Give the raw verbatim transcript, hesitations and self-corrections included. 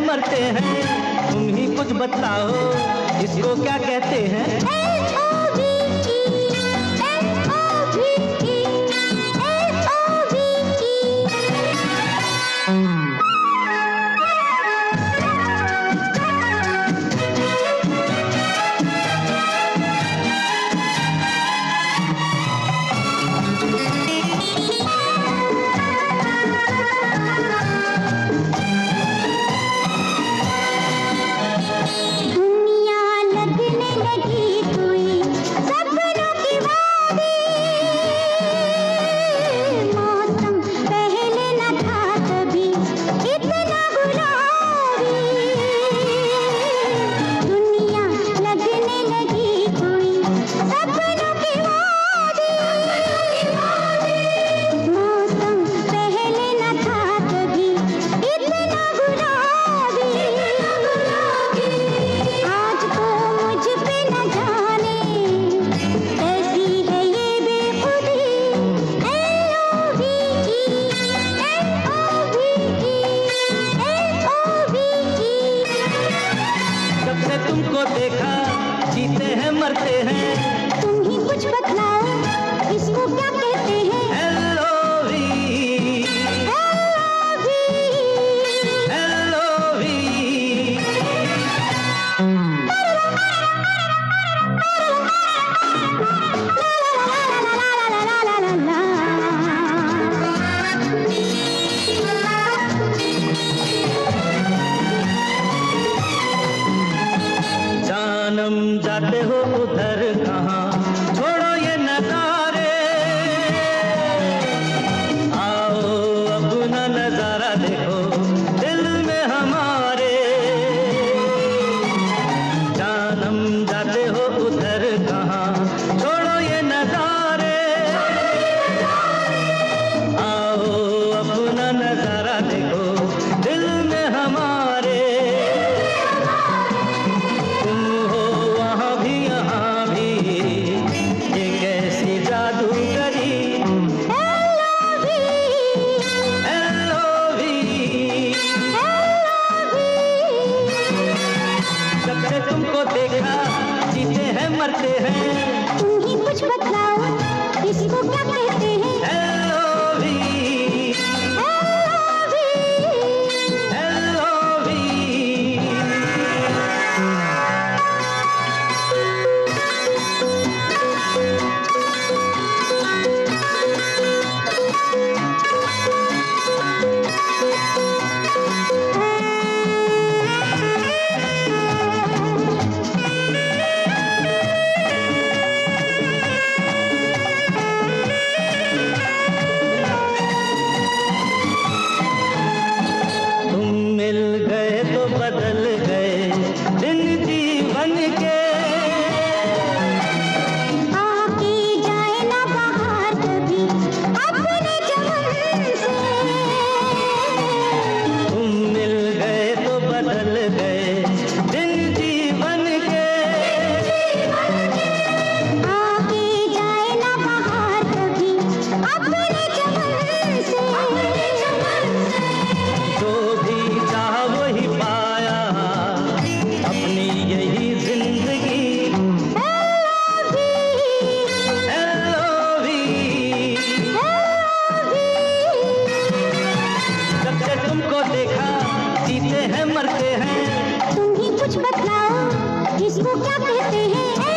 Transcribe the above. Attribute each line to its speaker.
Speaker 1: मरते हैं, तुम ही कुछ बतलाओ इसको क्या कहते हैं? तुमको देखा जीते हैं मरते हैं,
Speaker 2: तुम ही कुछ बतलाओ इसको क्या कहते हैं?
Speaker 1: एलओवी एलओवी जानम जाते हो उधर कहाँ, छोड़ो ये नजारे, आओ अपना नजारा देखो दिल में हमारे। जानम जाते हो उधर कहाँ, छोड़ो ये नजारे, आओ अपना नजारा देखो दिल में हमारे। तुमको देखा जीते हैं मरते हैं,
Speaker 2: तुम ही कुछ बतलाओ इसको क्या कहते हैं?
Speaker 1: एलओवी एलओवी बदल गए दिन जीवन के,
Speaker 2: आके जाए ना बाहर कभी अपने चमन से।
Speaker 1: तुम मिल गए तो बदल गए दिन जीवन के,
Speaker 2: आके जाए ना बाहर कभी अपने चमन से।
Speaker 1: जो भी चाहा वही पाया अपनी यही जिंदगी, एलओवी जब से तुमको देखा जीते हैं मरते हैं,
Speaker 2: तुम ही कुछ बतलाओ इसको क्या कहते हैं?